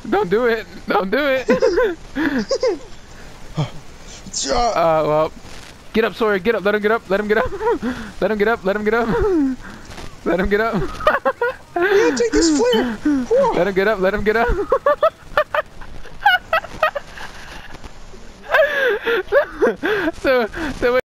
Don't do it. Don't do it. Well, get up, Sawyer. Get up. Let him get up. Let him get up. Let him get up. Let him get up. Let him get up. Yeah, take this flare. Let him get up. Let him get up. so